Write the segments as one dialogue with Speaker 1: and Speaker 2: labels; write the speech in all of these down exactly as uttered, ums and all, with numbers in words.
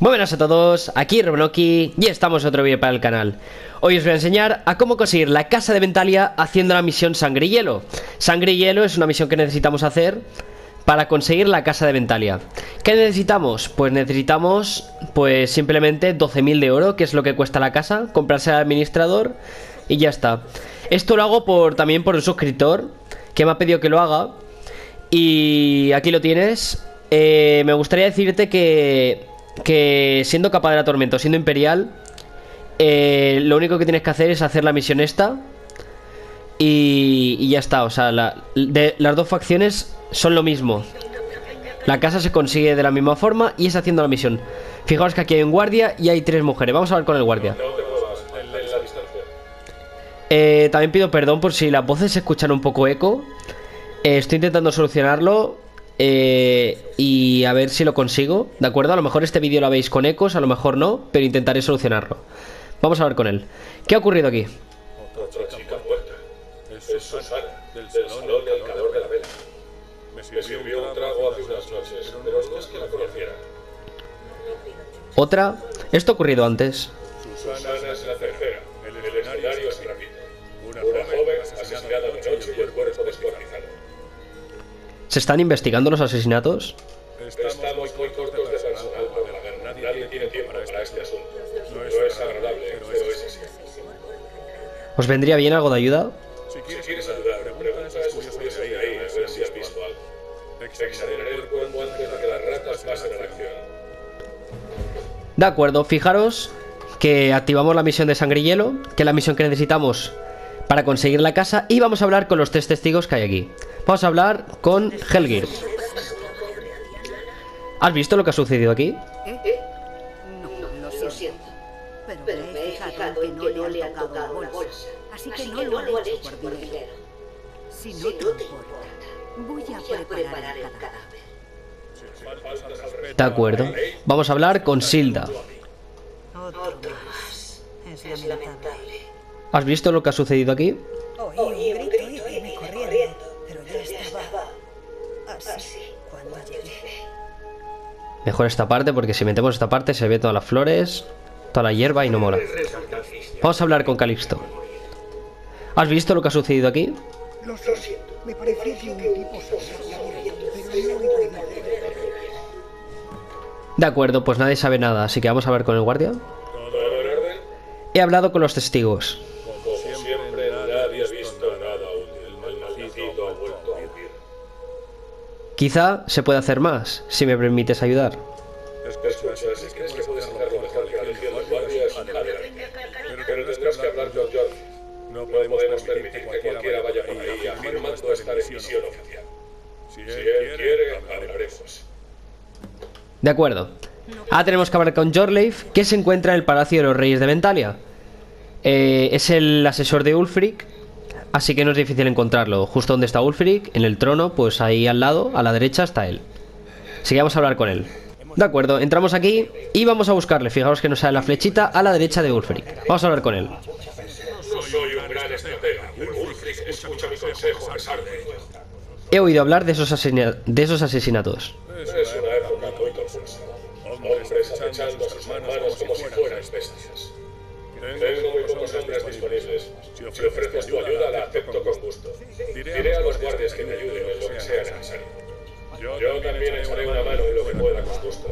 Speaker 1: Muy buenas a todos, aquí Robloki y estamos en otro vídeo para el canal. Hoy os voy a enseñar a cómo conseguir la casa de Ventalia haciendo la misión Sangre y Hielo. Sangre y Hielo es una misión que necesitamos hacer para conseguir la casa de Ventalia. ¿Qué necesitamos? Pues necesitamos pues simplemente doce mil de oro, que es lo que cuesta la casa, comprarse al administrador y ya está. Esto lo hago por también por un suscriptor que me ha pedido que lo haga. Y aquí lo tienes. eh, Me gustaría decirte que Que siendo capa de la tormenta o siendo imperial, eh, lo único que tienes que hacer es hacer la misión esta y, y ya está. O sea, la, de, las dos facciones son lo mismo. La casa se consigue de la misma forma y es haciendo la misión. Fijaos que aquí hay un guardia y hay tres mujeres. Vamos a ver con el guardia. eh, También pido perdón por si las voces se escuchan un poco eco. eh, Estoy intentando solucionarlo. Eh, y a ver si lo consigo, ¿de acuerdo? A lo mejor este vídeo lo veis con ecos, a lo mejor no, pero intentaré solucionarlo. Vamos a ver con él. ¿Qué ha ocurrido aquí?
Speaker 2: Otra chica muerta. Es Susana, del salón del calor de la vela. Me sirvió un trago hace unas noches, pero no es que la conociera.
Speaker 1: Otra. Esto ha ocurrido antes.
Speaker 2: Susana es la tercera. El escenario se repite. Una joven asesinada de noche y el cuerpo descuartizado.
Speaker 1: ¿Se están investigando los asesinatos?
Speaker 2: Estamos muy cortos de personal para ver. Nadie tiene tiempo para este asunto. No es agradable, pero es así.
Speaker 1: ¿Os vendría bien algo de ayuda?
Speaker 2: Si quieres ayudar, pregunta a esos curiosos de ahí a ver si has visto algo. Examinaré el cuerpo antes de que las ratas pasen a la acción.
Speaker 1: De acuerdo, fijaros que activamos la misión de Sangre y Hielo, que es la misión que necesitamos para conseguir la casa, y vamos a hablar con los tres testigos que hay aquí. Vamos a hablar con Helgir. ¿Has visto lo que ha sucedido aquí?
Speaker 3: ¿Eh? No, lo siento. Pero me he fijado en que no le han tocado la bolsa. Así que no lo han hecho por dinero. Si no te importa, voy a preparar el cadáver.
Speaker 1: De acuerdo. Vamos a hablar con Silda.
Speaker 3: Otro más. Es lamentable.
Speaker 1: ¿Has visto lo que ha sucedido aquí?
Speaker 3: Oí un grito y vine corriendo, pero ya estaba así cuando llegué.
Speaker 1: Mejor esta parte, porque si metemos esta parte se ve todas las flores, toda la hierba y no mola. Vamos a hablar con Calixto. ¿Has visto lo que ha sucedido aquí?
Speaker 4: Lo siento, me pareció que un tipo se había muerto, pero no he podido ver.
Speaker 1: De acuerdo, pues nadie sabe nada, así que vamos a ver con el guardia.
Speaker 2: ¿Todo en orden?
Speaker 1: He hablado con los testigos.
Speaker 2: Como siempre, nadie ha visto nada útil. El malnacido ha vuelto a vivir.
Speaker 1: Quizá se puede hacer más, si me permites ayudar.
Speaker 2: Escucha, así que puedes hacerlo mejor que la legión de guardias. Adelante. Pero tendrás que hablar con George. No podemos permitir que cualquiera vaya por ahí afirmando estar en misión oficial. Si él quiere, hablaremos.
Speaker 1: De acuerdo. Ahora tenemos que hablar con Jorleif, que se encuentra en el Palacio de los Reyes de Ventalia. Eh, es el asesor de Ulfric, así que no es difícil encontrarlo. Justo donde está Ulfric, en el trono, pues ahí al lado, a la derecha, está él. Así que vamos a hablar con él. De acuerdo, entramos aquí y vamos a buscarle. Fijaos que nos sale la flechita a la derecha de Ulfric. Vamos a hablar con él.
Speaker 2: No soy un gran estratega, pero Ulfric escucha mi consejo a pesar de ello.
Speaker 1: He oído hablar de esos, asesina de esos asesinatos.
Speaker 2: Es una época muy confusa. Hombres acechando a sus hermanos como si fueran bestias. Tengo muy pocos hombres disponibles. Si ofreces tu ayuda, la acepto con gusto. Diré a los guardias que me ayuden en lo que sea necesario. Yo también echaré una mano en lo que pueda con gusto.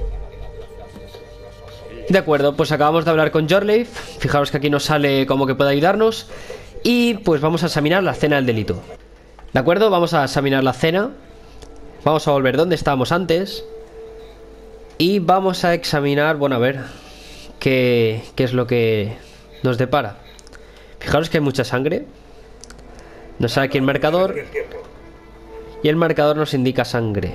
Speaker 1: De acuerdo, pues acabamos de hablar con Jorleif. Fijaros que aquí nos sale como que puede ayudarnos. Y pues vamos a examinar la escena del delito. De acuerdo, vamos a examinar la escena. Vamos a volver donde estábamos antes. Y vamos a examinar, bueno, a ver qué, qué es lo que nos depara. Fijaros que hay mucha sangre. Nos sale aquí el marcador. Y el marcador nos indica sangre.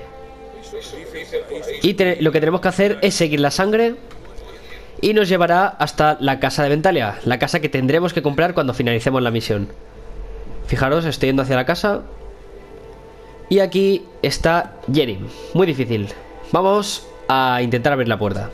Speaker 1: Y te, lo que tenemos que hacer es seguir la sangre. Y nos llevará hasta la casa de Ventalia, la casa que tendremos que comprar cuando finalicemos la misión. Fijaros, estoy yendo hacia la casa. Y aquí está Yerim. Muy difícil. Vamos a intentar abrir la puerta.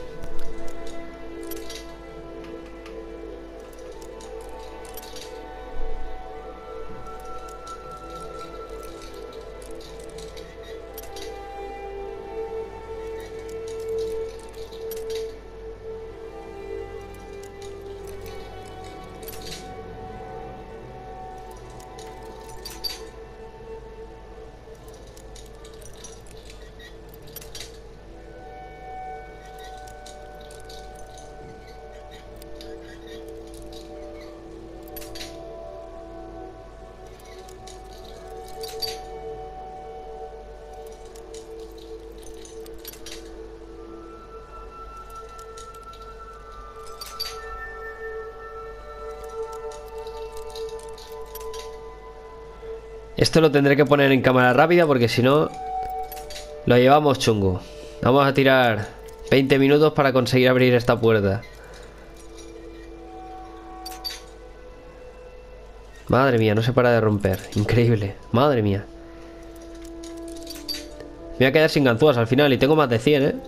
Speaker 1: Esto lo tendré que poner en cámara rápida porque si no lo llevamos chungo. Vamos a tirar veinte minutos para conseguir abrir esta puerta. Madre mía, no se para de romper. Increíble, madre mía. Me voy a quedar sin ganzúas al final y tengo más de cien, ¿eh?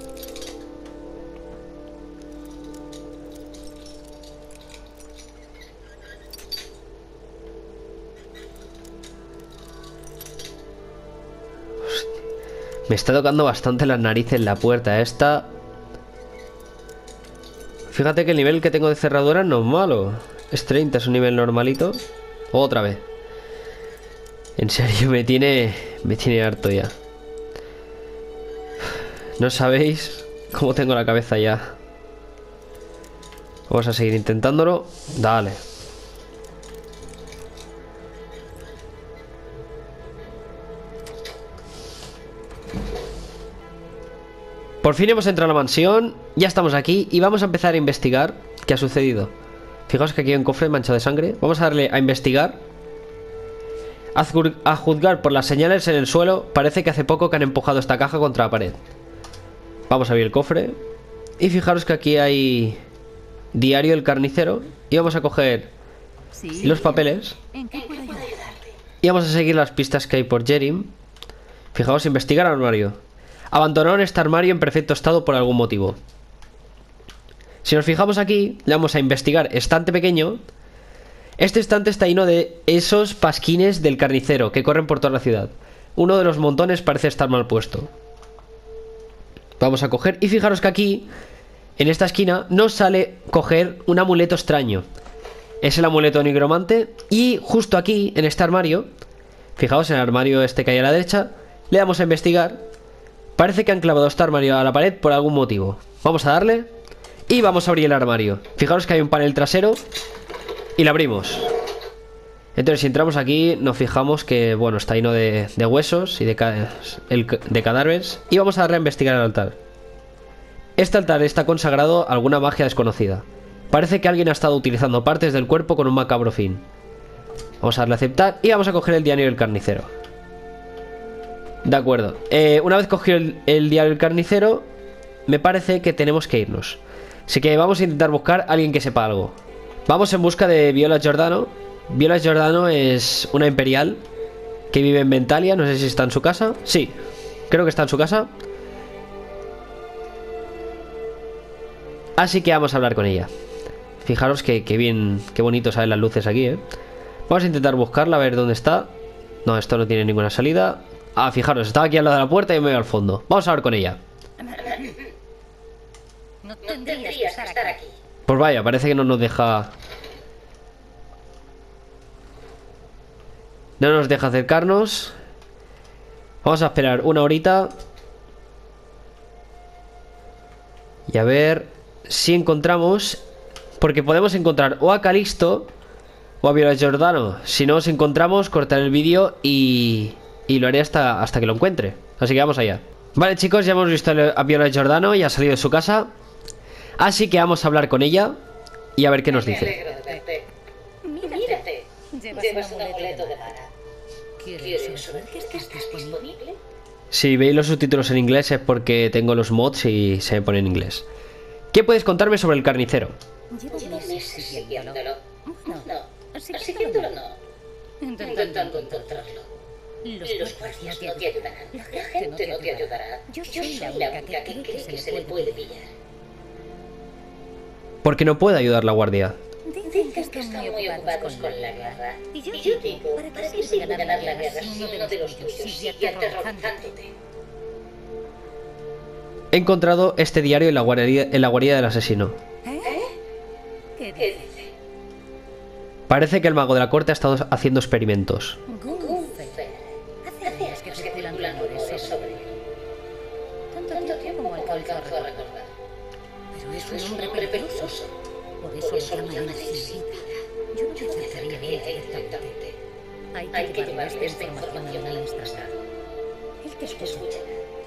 Speaker 1: Me está tocando bastante las narices la puerta esta. Fíjate que el nivel que tengo de cerradura no es malo. Es treinta, es un nivel normalito. Otra vez. En serio, me tiene... Me tiene harto ya. No sabéis cómo tengo la cabeza ya. Vamos a seguir intentándolo. Dale. Por fin hemos entrado a la mansión. Ya estamos aquí y vamos a empezar a investigar qué ha sucedido. Fijaos que aquí hay un cofre manchado de sangre. Vamos a darle a investigar. A juzgar por las señales en el suelo, parece que hace poco que han empujado esta caja contra la pared. Vamos a abrir el cofre. Y fijaros que aquí hay diario del carnicero. Y vamos a coger los papeles. Y vamos a seguir las pistas que hay por Jerim. Fijaos, investigar armario. Abandonaron este armario en perfecto estado por algún motivo. Si nos fijamos aquí, le vamos a investigar estante pequeño. Este estante está lleno de esos pasquines del carnicero que corren por toda la ciudad. Uno de los montones parece estar mal puesto. Vamos a coger, y fijaros que aquí, en esta esquina, nos sale coger un amuleto extraño. Es el amuleto nigromante. Y justo aquí, en este armario, fijaos en el armario este que hay a la derecha, le damos a investigar. Parece que han clavado este armario a la pared por algún motivo. Vamos a darle y vamos a abrir el armario. Fijaros que hay un panel trasero y lo abrimos. Entonces si entramos aquí nos fijamos que, bueno, está lleno de, de huesos y de, ca el, de cadáveres. Y vamos a darle a investigar el altar. Este altar está consagrado a alguna magia desconocida. Parece que alguien ha estado utilizando partes del cuerpo con un macabro fin. Vamos a darle a aceptar y vamos a coger el diario del carnicero. De acuerdo, eh, una vez cogido el, el diario del carnicero, me parece que tenemos que irnos. Así que vamos a intentar buscar a alguien que sepa algo. Vamos en busca de Viola Giordano. Viola Giordano es una imperial que vive en Ventalia. No sé si está en su casa. Sí, creo que está en su casa. Así que vamos a hablar con ella. Fijaros que, que bien, qué bonito salen las luces aquí, ¿eh? Vamos a intentar buscarla, a ver dónde está. No, esto no tiene ninguna salida. Ah, fijaros, estaba aquí al lado de la puerta y me voy al fondo. Vamos a hablar con ella.
Speaker 5: No tendrías que estar aquí.
Speaker 1: Pues vaya, parece que no nos deja... No nos deja acercarnos. Vamos a esperar una horita. Y a ver si encontramos... Porque podemos encontrar o a Calisto o a Viola Giordano. Si no os encontramos, cortaré el vídeo y... Y lo haré hasta, hasta que lo encuentre. Así que vamos allá. Vale, chicos, ya hemos visto a Viola Giordano y ha salido de su casa. Así que vamos a hablar con ella y a ver qué nos dice.
Speaker 5: Mírate. Llevas un amuleto de vara. ¿Quieres saber que estás disponible?
Speaker 1: Si veis los subtítulos en inglés es porque tengo los mods y se me pone en inglés. ¿Qué puedes contarme sobre el carnicero?
Speaker 5: Llevo meses siguiéndolo. No, siguiéndolo no. Intentando encontrarlo. Los guardias no te ayudarán. La gente no te ayudará. Yo soy la única que cree que se le puede pillar.
Speaker 1: ¿Por qué no puede ayudar la guardia?
Speaker 5: Dicen que están muy ocupados con la guerra. Y yo digo, ¿para qué se ganar la guerra si uno de los tuyos sigue aterrorizándote?
Speaker 1: He encontrado este diario en la guardería, en la guarida del asesino.
Speaker 5: ¿Eh? ¿Qué dice?
Speaker 1: Parece que el mago de la corte ha estado haciendo experimentos.
Speaker 5: Hace años que circulan rumores sobre él. Tanto tiempo como alcanzo a recordar. Pero es un hombre peligroso. Por eso lo llaman así. Yo no te acercaría a él directamente. Hay que llevarle esta información al administrador. Él te escucha.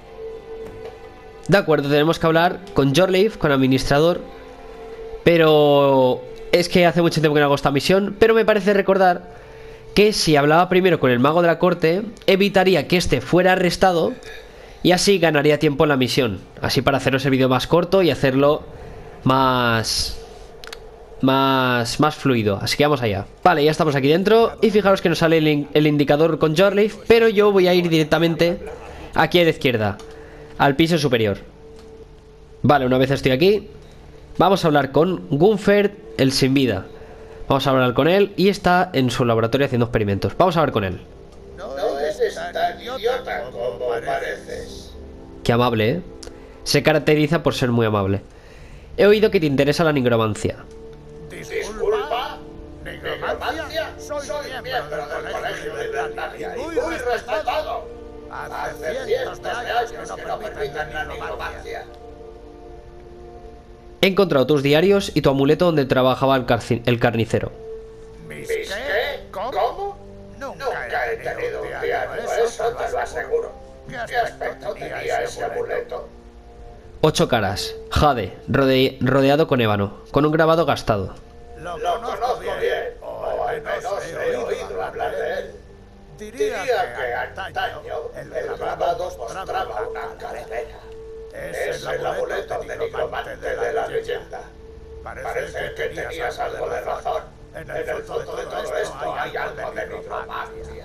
Speaker 1: De acuerdo, tenemos que hablar con Jorleif, con el administrador. Pero es que hace mucho tiempo que no hago esta misión. Pero me parece recordar que si hablaba primero con el mago de la corte, evitaría que éste fuera arrestado y así ganaría tiempo en la misión. Así para haceros el vídeo más corto y hacerlo más... Más, más fluido, así que vamos allá. Vale, ya estamos aquí dentro y fijaros que nos sale el, in el indicador con Jorleif, pero yo voy a ir directamente aquí a la izquierda, al piso superior. Vale, una vez estoy aquí, vamos a hablar con Gunfert, el sin vida. Vamos a hablar con él y está en su laboratorio haciendo experimentos. Vamos a hablar con él.
Speaker 6: No eres tan idiota como pareces.
Speaker 1: Qué amable, ¿eh? Se caracteriza por ser muy amable. He oído que te interesa la nigromancia.
Speaker 6: Disculpa, nigromancia, soy miembro del colegio de Blandaria y muy respetado. Hace cientos de años que no permiten la nigromancia.
Speaker 1: He encontrado tus diarios y tu amuleto donde trabajaba el, el carnicero.
Speaker 6: ¿Mis qué? ¿Cómo? Nunca he tenido un diario, eso te lo aseguro. ¿Qué aspecto tenía ese amuleto?
Speaker 1: Ocho caras, jade, rode rodeado con ébano, con un grabado gastado.
Speaker 6: Lo conozco bien, o al menos he oído hablar de él. Diría que antaño el grabado mostraba una calavera. Es el amuleto de nigromante de la leyenda. Parece que tenías algo de razón. En el fondo de todo esto hay algo de nigromancia.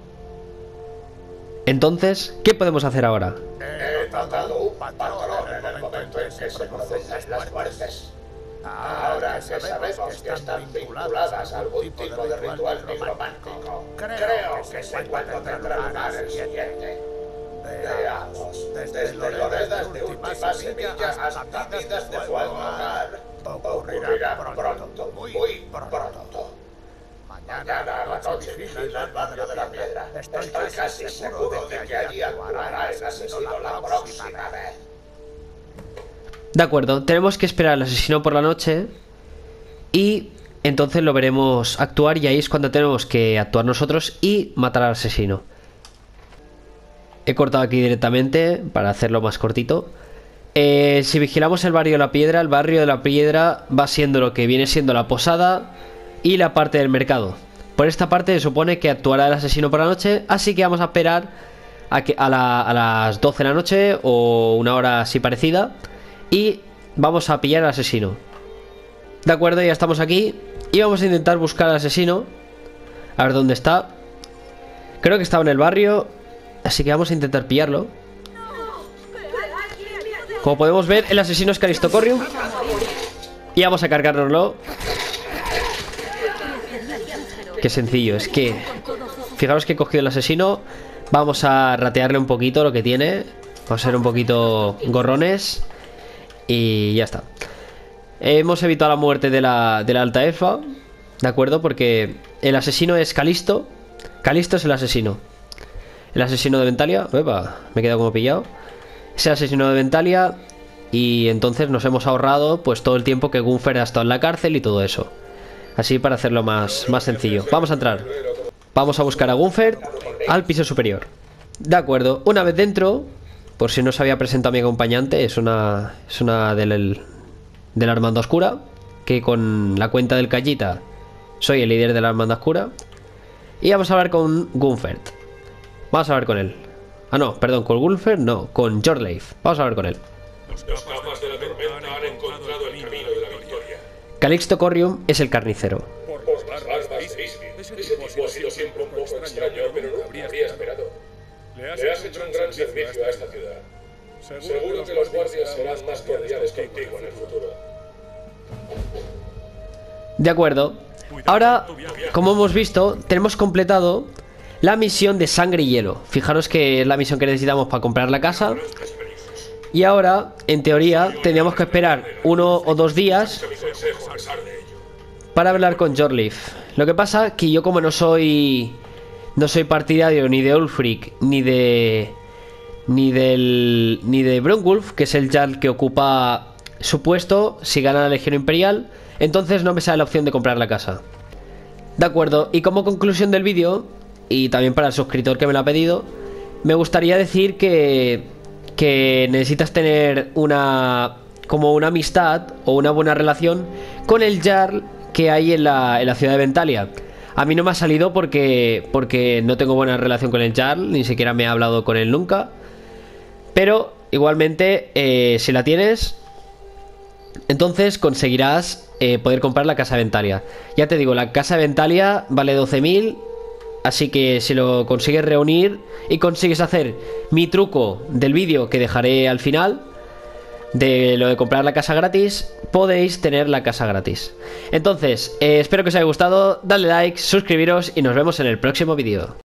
Speaker 1: Entonces, ¿qué podemos hacer ahora?
Speaker 6: He notado un patrón en el momento en que se producen las muertes. Ahora que sabemos que están vinculadas a algún tipo de ritual nigromántico, creo que sé cuándo tendrá lugar el siguiente. Veamos, desde Loredas de Última Semilla hasta Vidas de Fuego Hogar, ocurrirá pronto, muy pronto. Mañana a la noche vigila el barrio de la Piedra. Estoy casi seguro de que allí actuará el asesino la próxima vez.
Speaker 1: De acuerdo, tenemos que esperar al asesino por la noche y entonces lo veremos actuar y ahí es cuando tenemos que actuar nosotros y matar al asesino. He cortado aquí directamente para hacerlo más cortito. Eh, si vigilamos el barrio de la Piedra, el barrio de la Piedra va siendo lo que viene siendo la posada y la parte del mercado. Por esta parte se supone que actuará el asesino por la noche, así que vamos a esperar a, que, a, la, a las doce de la noche o una hora así parecida y vamos a pillar al asesino. De acuerdo, ya estamos aquí y vamos a intentar buscar al asesino. A ver dónde está. Creo que estaba en el barrio, así que vamos a intentar pillarlo. Como podemos ver, el asesino es Calistocorrium y vamos a cargárnoslo. Qué sencillo, es que fijaros que he cogido el asesino. Vamos a ratearle un poquito lo que tiene. Vamos a ser un poquito gorrones y ya está. Hemos evitado la muerte de la, de la alta elfa, ¿de acuerdo? Porque el asesino es Calisto. Calisto es el asesino. El asesino de Ventalia. Epa, me he quedado como pillado. Es el asesino de Ventalia. Y entonces nos hemos ahorrado pues todo el tiempo que Gunfert ha estado en la cárcel y todo eso. Así para hacerlo más, más sencillo. Vamos a entrar. Vamos a buscar a Gunfert al piso superior. De acuerdo, una vez dentro, por si no se había presentado mi acompañante, es una, es una del, de la Hermandad Oscura, que con la cuenta del Callita soy el líder de la Hermandad Oscura. Y vamos a hablar con Gunfert. Vamos a hablar con él. Ah, no, perdón, con Gunfert no, con Jorleif. Vamos a hablar con él.
Speaker 2: Los capas de la tormenta han encontrado el camino de la victoria.
Speaker 1: Calistocorrium es el carnicero.
Speaker 2: Por las barbas de Ismi. Ese tipo ha sido siempre un poco extraño, pero nunca habría esperado. Le has hecho un gran servicio a esta ciudad. Seguro que los guardias serán más cordiales contigo en el futuro.
Speaker 1: De acuerdo. Ahora, como hemos visto, tenemos completado la misión de Sangre y Hielo. Fijaros que es la misión que necesitamos para comprar la casa. Y ahora, en teoría, tendríamos que esperar uno o dos días para hablar con Jorleif. Lo que pasa que yo, como no soy no soy partidario ni de Ulfric ni de ni del ni de Brunwulf, que es el Jarl que ocupa su puesto si gana la Legión Imperial, entonces no me sale la opción de comprar la casa. De acuerdo, y como conclusión del vídeo, y también para el suscriptor que me lo ha pedido, me gustaría decir que que necesitas tener una como una amistad o una buena relación con el Jarl que hay en la, en la ciudad de Ventalia. A mí no me ha salido porque, porque no tengo buena relación con el Jarl, ni siquiera me he hablado con él nunca. Pero igualmente, eh, si la tienes, entonces conseguirás eh, poder comprar la casa de Ventalia. Ya te digo, la casa de Ventalia vale doce mil. Así que si lo consigues reunir y consigues hacer mi truco del vídeo que dejaré al final, de lo de comprar la casa gratis, podéis tener la casa gratis. Entonces, eh, espero que os haya gustado, dadle like, suscribiros y nos vemos en el próximo vídeo.